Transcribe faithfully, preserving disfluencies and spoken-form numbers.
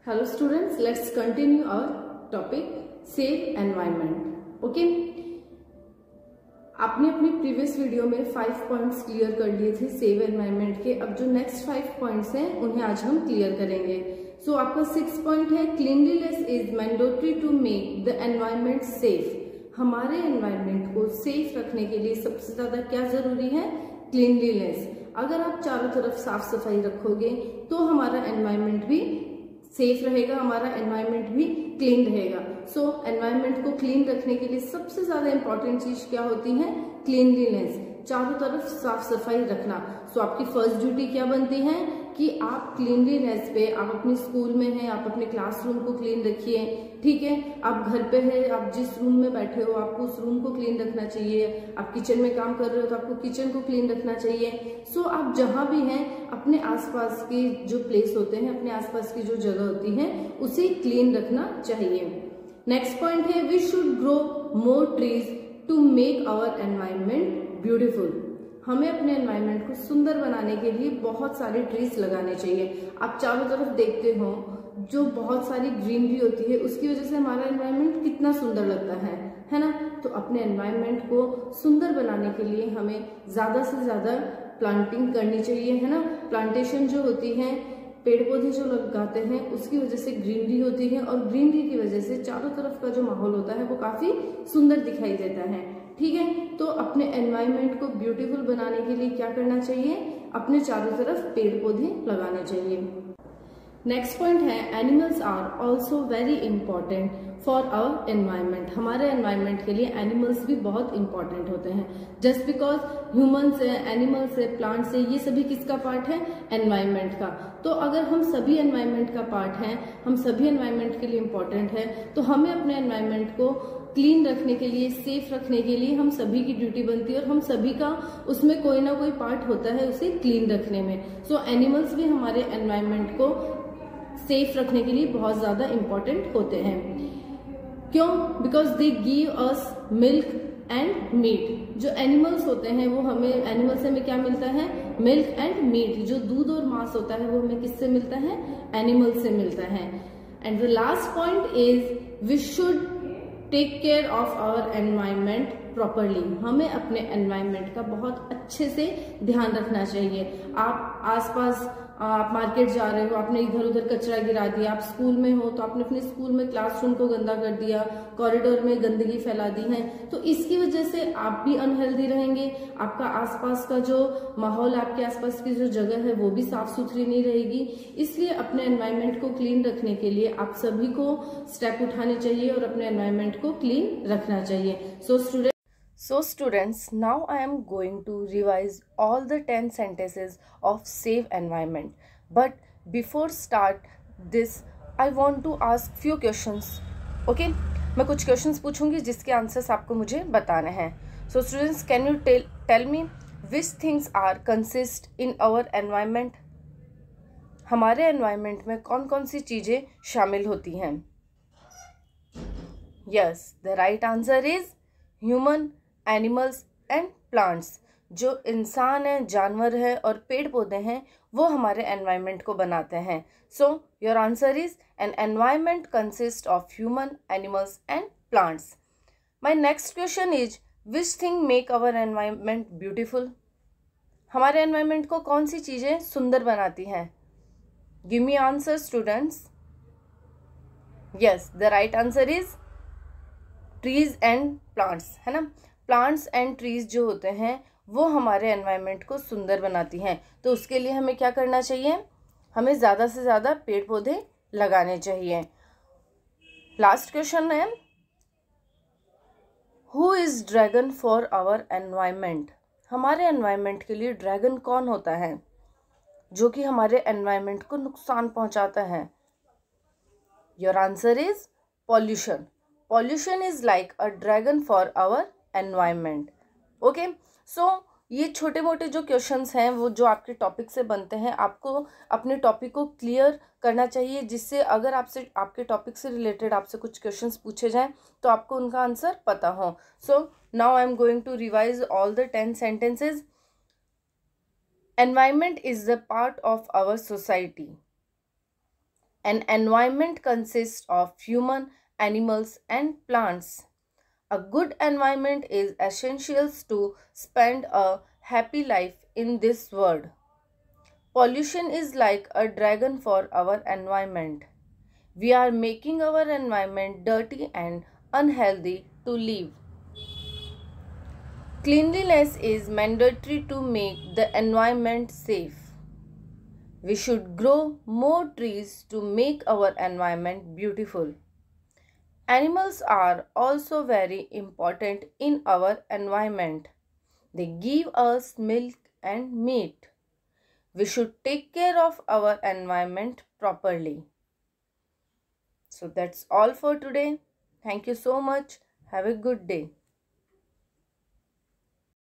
Hello students, let's continue our topic Safe Environment. Okay? आपने अपनी previous video में five points clear कर लिए थे सेव एनवायरनमेंट के। अब जो नेक्स्ट फाइव पॉइंट्स हैं उन्हें आज हम क्लियर करेंगे। सो so, आपका सिक्स पॉइंट है cleanliness is mandatory to make the environment safe. हमारे एनवायरनमेंट को सेफ रखने के लिए सबसे ज्यादा क्या जरूरी है? क्लीनलीनेस। अगर आप चारों तरफ साफ सफाई रखोगे तो हमारा एनवायरनमेंट भी सेफ रहेगा, हमारा एनवायरनमेंट भी क्लीन रहेगा। सो so, एनवायरनमेंट को क्लीन रखने के लिए सबसे ज्यादा इंपॉर्टेंट चीज क्या होती है? क्लीनलीनेस, चारों तरफ साफ सफाई रखना। सो so, आपकी फर्स्ट ड्यूटी क्या बनती है कि आप क्लीनलीनेस पे, आप अपने स्कूल में हैं, आप अपने क्लासरूम को क्लीन रखिए, ठीक है। आप घर पे है, आप जिस रूम में बैठे हो आपको उस रूम को क्लीन रखना चाहिए। आप किचन में काम कर रहे हो तो आपको किचन को क्लीन रखना चाहिए। सो so, आप जहां भी हैं अपने आसपास के जो प्लेस होते हैं, अपने आसपास की जो जगह होती है उसे क्लीन रखना चाहिए। नेक्स्ट पॉइंट है we should grow more trees to make our environment beautiful. हमें अपने एनवायरनमेंट को सुंदर बनाने के लिए बहुत सारे ट्रीज लगाने चाहिए। आप चारों तरफ देखते हो जो बहुत सारी ग्रीनरी होती है, उसकी वजह से हमारा एनवायरनमेंट कितना सुंदर लगता है है ना। तो अपने एनवायरनमेंट को सुंदर बनाने के लिए हमें ज्यादा से ज्यादा प्लांटिंग करनी चाहिए, है ना। प्लांटेशन जो होती है, पेड़ पौधे जो लगाते हैं उसकी वजह से ग्रीनरी होती है और ग्रीनरी की वजह से चारों तरफ का जो माहौल होता है वो काफी सुंदर दिखाई देता है, ठीक है। तो अपने एनवायरनमेंट को ब्यूटीफुल बनाने के लिए क्या करना चाहिए? अपने चारों तरफ पेड़ पौधे लगाने चाहिए। नेक्स्ट पॉइंट है animals are also very important for our environment. हमारे एनवायरनमेंट के लिए एनिमल्स भी बहुत इंपॉर्टेंट होते हैं। जस्ट बिकॉज ह्यूमंस है, एनिमल्स है, प्लांट्स है, ये सभी किसका पार्ट है? एनवायरनमेंट का। तो अगर हम सभी एनवायरनमेंट का पार्ट हैं, हम सभी एनवायरनमेंट के लिए इंपॉर्टेंट है, तो हमें अपने एनवायरनमेंट को क्लीन रखने के लिए, सेफ रखने के लिए हम सभी की ड्यूटी बनती है और हम सभी का उसमें कोई ना कोई पार्ट होता है उसे क्लीन रखने में। सो so, एनिमल्स भी हमारे एनवायरनमेंट को सेफ रखने के लिए बहुत ज्यादा इंपॉर्टेंट होते हैं। क्यों? Because they give us milk and meat. जो एनिमल्स होते हैं वो हमें, एनिमल से हमें क्या मिलता है? Milk and meat. जो दूध और मांस होता है वो हमें किससे मिलता है? एनिमल से मिलता है। And the last point is we should take care of our environment properly. हमें अपने एनवायरनमेंट का बहुत अच्छे से ध्यान रखना चाहिए। आप आसपास, आप मार्केट जा रहे हो, आपने इधर उधर कचरा गिरा दिया, आप स्कूल में हो तो आपने अपने स्कूल में क्लासरूम को गंदा कर दिया, कॉरिडोर में गंदगी फैला दी है, तो इसकी वजह से आप भी अनहेल्दी रहेंगे। आपका आसपास का जो माहौल, आपके आसपास की जो जगह है वो भी साफ सुथरी नहीं रहेगी। इसलिए अपने एनवायरनमेंट को क्लीन रखने के लिए आप सभी को स्टेप उठाने चाहिए और अपने एनवायरनमेंट को क्लीन रखना चाहिए। So student So students, now I am going to revise all the ten sentences of safe environment. But before start this, I want to ask few questions. Okay? मैं कुछ questions पूछूंगी जिसके answers आपको मुझे बताने हैं. So students, can you tell tell me which things are consist in our environment? हमारे environment में कौन कौन सी चीजें शामिल होती हैं? Yes, the right answer is human, animals and plants. जो इंसान है, जानवर है और पेड़ पौधे हैं वो हमारे एनवायरनमेंट को बनाते हैं। So your answer is an environment consist of human, animals and plants. My next question is which thing make our environment beautiful. हमारे एनवायरनमेंट को कौन सी चीजें सुंदर बनाती हैं? Give me answer students. Yes, the right answer is trees and plants, है ना। प्लांट्स एंड ट्रीज जो होते हैं वो हमारे एनवायरनमेंट को सुंदर बनाती हैं। तो उसके लिए हमें क्या करना चाहिए? हमें ज़्यादा से ज़्यादा पेड़ पौधे लगाने चाहिए। लास्ट क्वेश्चन है who is dragon for our environment. हमारे एनवायरनमेंट के लिए ड्रैगन कौन होता है जो कि हमारे एनवायरनमेंट को नुकसान पहुंचाता है? Your answer is pollution. Pollution is like a dragon for our environment. Okay, so ये छोटे मोटे जो क्वेश्चंस हैं वो जो आपके टॉपिक से बनते हैं, आपको अपने टॉपिक को क्लियर करना चाहिए, जिससे अगर आपसे, आपके टॉपिक से रिलेटेड आपसे कुछ क्वेश्चंस पूछे जाएं तो आपको उनका आंसर पता हो। So now I am going to revise all the ten sentences. Environment is the part of our society. An environment consists of human, animals, and plants. A good environment is essential to spend a happy life in this world. Pollution is like a dragon for our environment. We are making our environment dirty and unhealthy to live. Cleanliness is mandatory to make the environment safe. We should grow more trees to make our environment beautiful. Animals are also very important in our environment. They give us milk and meat. We should take care of our environment properly. So that's all for today. Thank you so much. Have a good day.